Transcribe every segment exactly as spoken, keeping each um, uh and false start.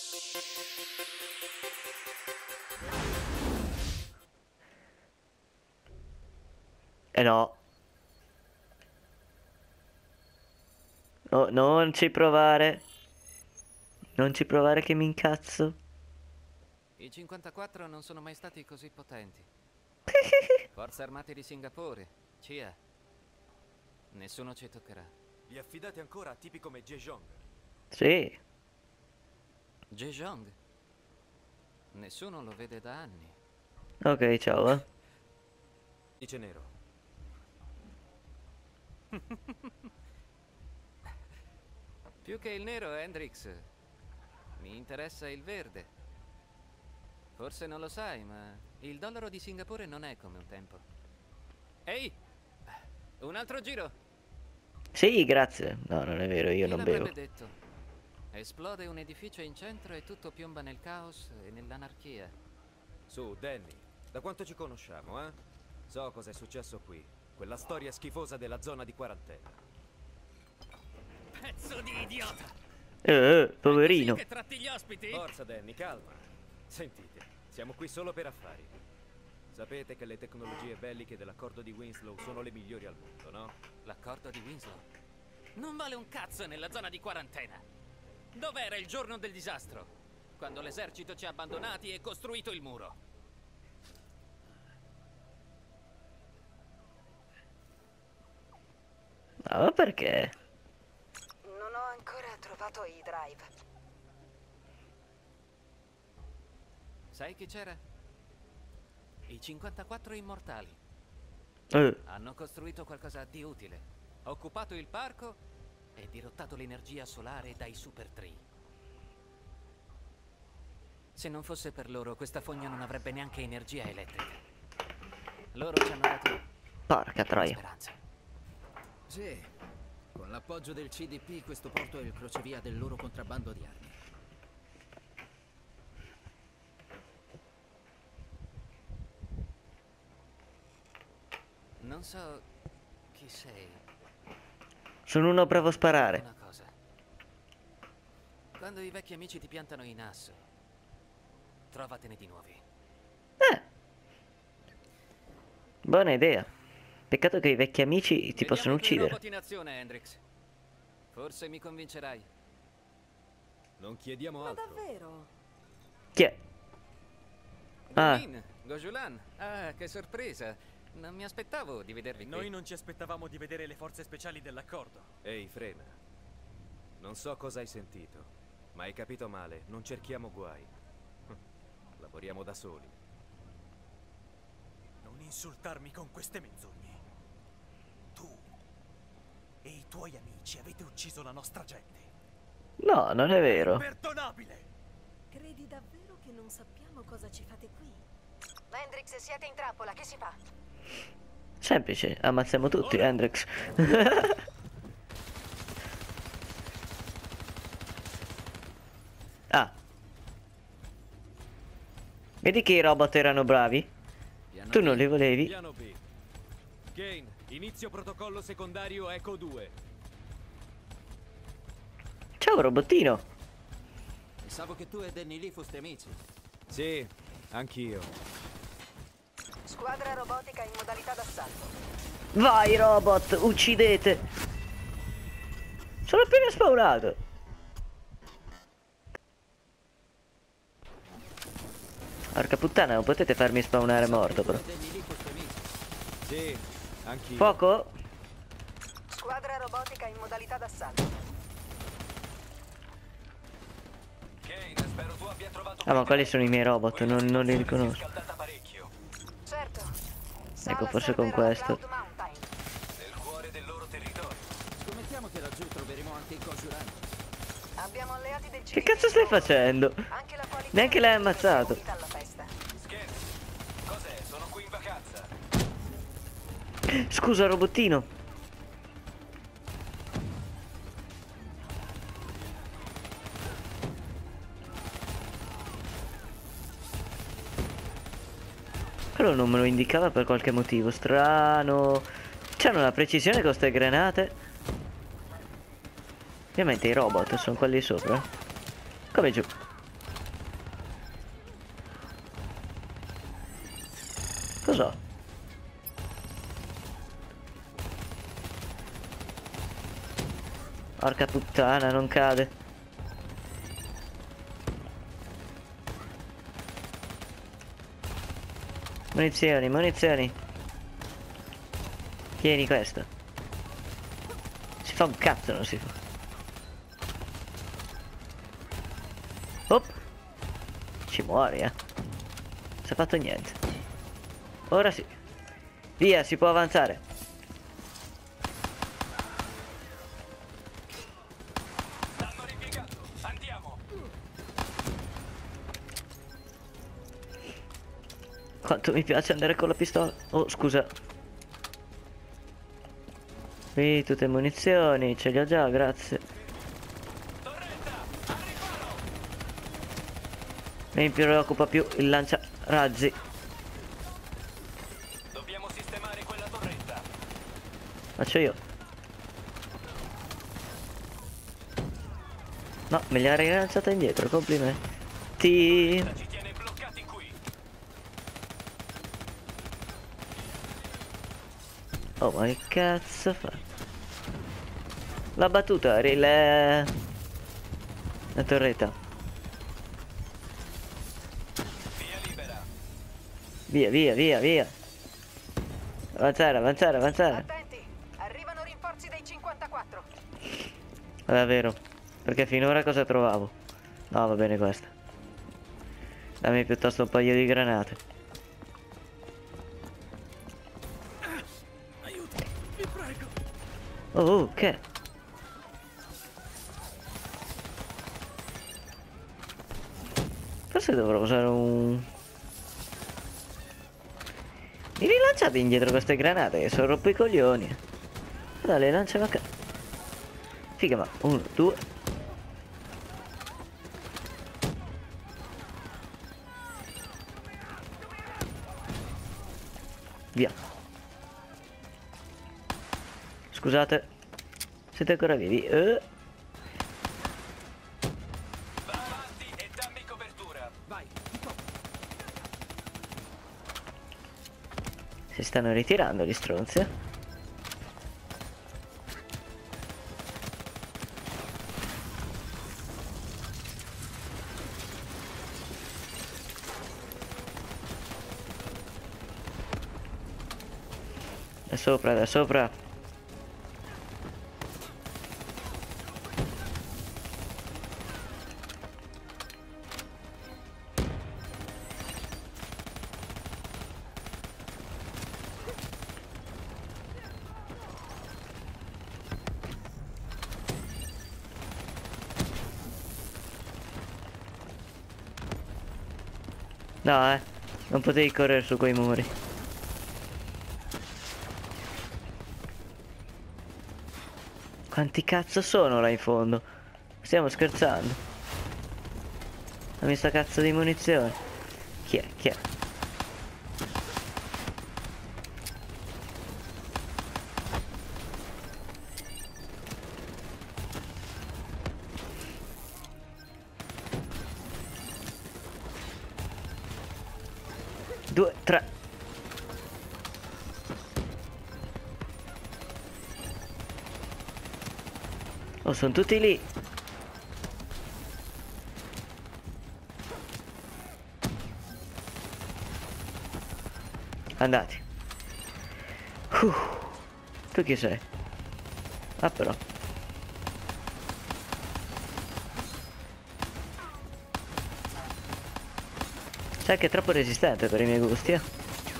Eh no. No, non ci provare. Non ci provare che mi incazzo. I cinquantaquattro non sono mai stati così potenti. Forze Armate di Singapore, C I A. Nessuno ci toccherà. Vi affidate ancora a tipi come Zhejiang? Sì. Zhejiang? Nessuno lo vede da anni. Ok, ciao, eh. Dice nero. Più che il nero, Hendrix, mi interessa il verde. Forse non lo sai, ma il dollaro di Singapore non è come un tempo. Ehi! Un altro giro! Sì, grazie. No, non è vero, io Chi non bevo. l'avrebbe detto? Esplode un edificio in centro e tutto piomba nel caos e nell'anarchia. Su, Danny, da quanto ci conosciamo, eh? So cosa è successo qui. Quella storia schifosa della zona di quarantena. Pezzo di idiota! Eh, eh, poverino. Che tratti gli ospiti? Forza, Danny, calma. Sentite, siamo qui solo per affari. Sapete che le tecnologie belliche dell'accordo di Winslow sono le migliori al mondo, no? L'accordo di Winslow? Non vale un cazzo nella zona di quarantena. Dov'era il giorno del disastro? Quando l'esercito ci ha abbandonati e costruito il muro. No, ma perché? Non ho ancora trovato i drive. Sai chi c'era? I cinquantaquattro immortali. Eh, Hanno costruito qualcosa di utile. Occupato il parco e dirottato l'energia solare dai super tree. Se non fosse per loro, questa fogna non avrebbe neanche energia elettrica. Loro ci hanno dato porca troia. speranza. Sì, con l'appoggio del C D P questo porto è il crocevia del loro contrabbando di armi. Non so chi sei. Sono uno bravo a sparare. Una cosa. Quando i vecchi amici ti piantano in asso, trovatene di nuovi. Eh. Buona idea. Peccato che i vecchi amici ti Vediamo possono i tuoi uccidere. robot in azione, Hendrix. Forse mi convincerai. Non chiediamo Ma altro. davvero? Chi è? Ah. Guilin, Gojulan. Ah, che sorpresa. Non mi aspettavo di vedervi qui. Noi non ci aspettavamo di vedere le forze speciali dell'accordo. Ehi, frena. Non so cosa hai sentito, ma hai capito male. Non cerchiamo guai. Lavoriamo da soli. Non insultarmi con queste menzogne. Tu e i tuoi amici avete ucciso la nostra gente. No, non è vero. Imperdonabile! Credi davvero che non sappiamo cosa ci fate qui? Hendrix, siete in trappola, che si fa? Semplice, ammazziamo tutti, Ora. Hendrix. Ah. Vedi che i robot erano bravi? Piano Tu non B. li volevi? Piano B. Kane, inizio protocollo secondario Echo due. Ciao robottino. Pensavo che tu e Danny Lee foste amici. Sì, anch'io. Squadra robotica in modalità d'assalto. Vai robot, uccidete. Sono appena spawnato. Porca puttana, non potete farmi spawnare morto però. Tu e Danny Lee foste amici. Sì, anch'io. Fuoco? Squadra robotica in modalità d'assalto. Kane, spero tu abbia trovato. Ah, ma quali sono i miei robot? Non, non li riconosco. Scaldata parecchio. Certo. Ecco, Sala forse con server alla questo. Cloud Mountain. Nel cuore del loro territorio. Scommettiamo che laggiù troveremo anche il Gojulan. Abbiamo alleati del C D P. Che cazzo stai facendo? Anche la coalizione Neanche l'hai si è ammazzato. unita alla festa. Scherzi. Cos'è? Sono qui in vacanza. Scusa robottino. Quello non me lo indicava per qualche motivo strano. C'hanno una precisione con ste granate. Ovviamente i robot sono quelli sopra. Come giù? Cos'ho? Porca puttana, non cade. Munizioni, munizioni. Tieni questo. Si fa un cazzo, non si fa. Op. Ci muori, eh. Non si è fatto niente. Ora sì. Via, si può avanzare. Quanto mi piace andare con la pistola. Oh, scusa. Qui tutte munizioni, ce le ho già, grazie. Non mi preoccupa più il lanciarazzi. Dobbiamo sistemare quella torretta. Faccio io. No, me li ha rilanciata indietro, complimenti. Ci tiene bloccati qui. Oh, ma che cazzo fa? L'ha battuta, rile... La torretta. Via libera. Via, via, via, via. Avanzare, avanzare, avanzare. Attenti, arrivano rinforzi dei cinquantaquattro. Ma davvero? Perché finora cosa trovavo? No, va bene questa. Dammi piuttosto un paio di granate. Aiuto, vi prego. Oh, oh, che? Forse dovrò usare un... Mi rilanciate indietro queste granate che sono rotto i coglioni. Dai, lanciami a ca... Figa, ma uno, due. Via. Scusate. Siete ancora vivi? Eh. Va avanti e dammi copertura. Vai, Si stanno ritirando gli stronzi. Da sopra, da sopra. No, eh. Non potevi correre su quei muri. Quanti cazzo sono là in fondo? Stiamo scherzando. Dammi sta cazzo di munizione. Chi è? Chi è? Due, tre. Oh, sono tutti lì. Andati. Uh, tu chi sei? Ah, però. Sai che è troppo resistente per i miei gusti, eh?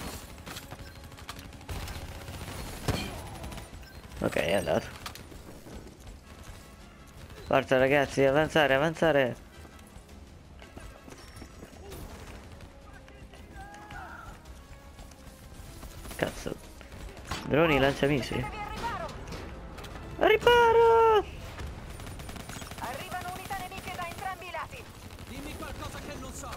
Ok, è andato. Forza ragazzi, avanzare, avanzare. Cazzo. Droni lanciamissili. Riparo! Arrivano unità nemiche da entrambi i lati. dimmi qualcosa che non so.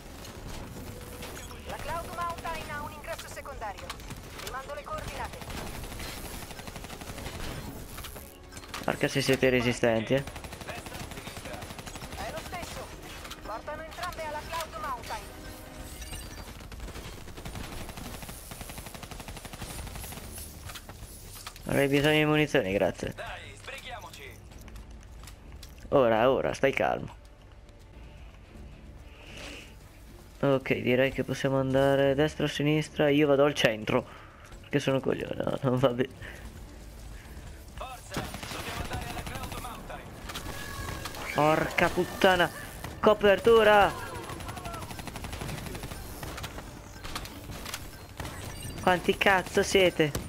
La Cloud Mountain ha un ingresso secondario. Vi mando le coordinate. Porca se siete resistenti, eh. È lo stesso. Portano entrambe alla Cloud Mountain. Avrei bisogno di munizioni, grazie. Dai, sbrighiamoci. Ora, ora, stai calmo. Ok, direi che possiamo andare a destra o a sinistra. Io vado al centro. Perché sono coglione, no, non va bene. Forza, dobbiamo andare alla Cloud Mountain. Porca puttana. Copertura. Quanti cazzo siete?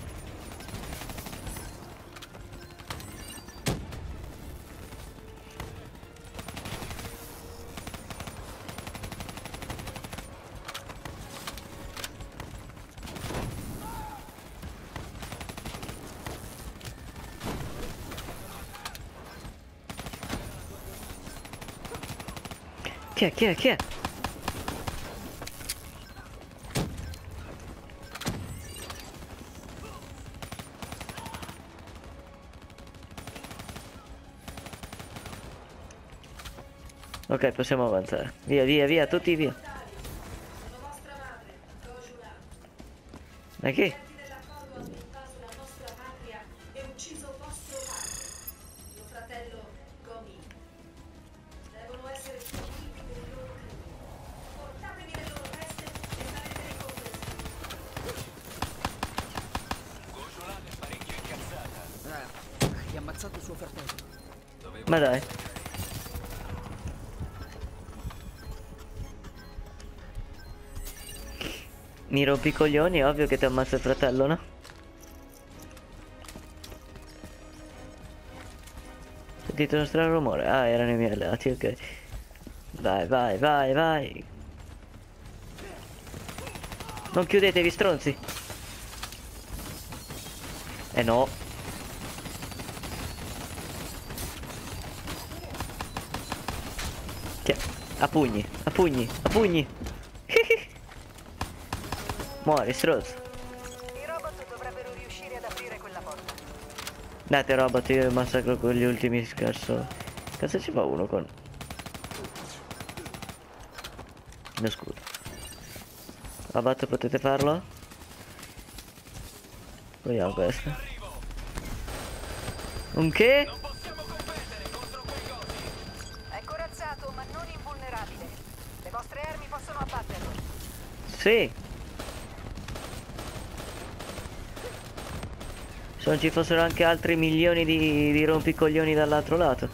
Chi è? Chi è? Chi è? Ok, possiamo avanzare. Via, via, via, tutti via. Ma chi? Ah, hai ammazzato suo fratello. Ma dai. Mi rompi i coglioni, è ovvio che ti ammazza il fratello, no? Sentite uno strano rumore. Ah, erano i miei alleati, ok. Vai, vai, vai, vai. Non chiudetevi, stronzi. Eh no. Che- A pugni, a pugni, a pugni. Muori, stronzo. I robot dovrebbero riuscire ad aprire quella porta. Date robot, io massacro con gli ultimi scarso. Cazzo ci fa uno con... lo scudo. Robot, potete farlo? Proviamo questo. Un che? È corazzato, ma non invulnerabile. Le vostre armi possono abbatterlo. Sì. Se non ci fossero anche altri milioni di, di rompicoglioni dall'altro lato.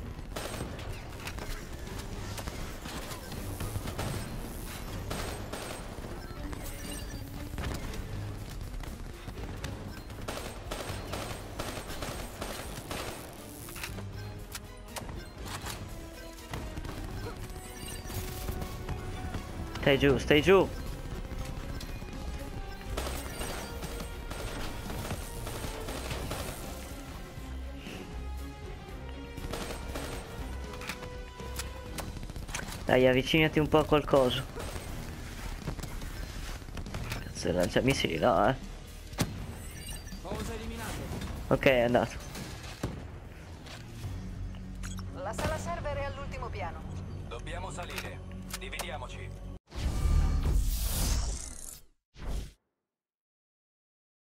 Stai giù, stai giù. Dai, avvicinati un po' a qualcosa. Cazzo, lancia missili, no, eh. Cosa eliminato? Ok, è andato. La sala server è all'ultimo piano. Dobbiamo salire. Dividiamoci.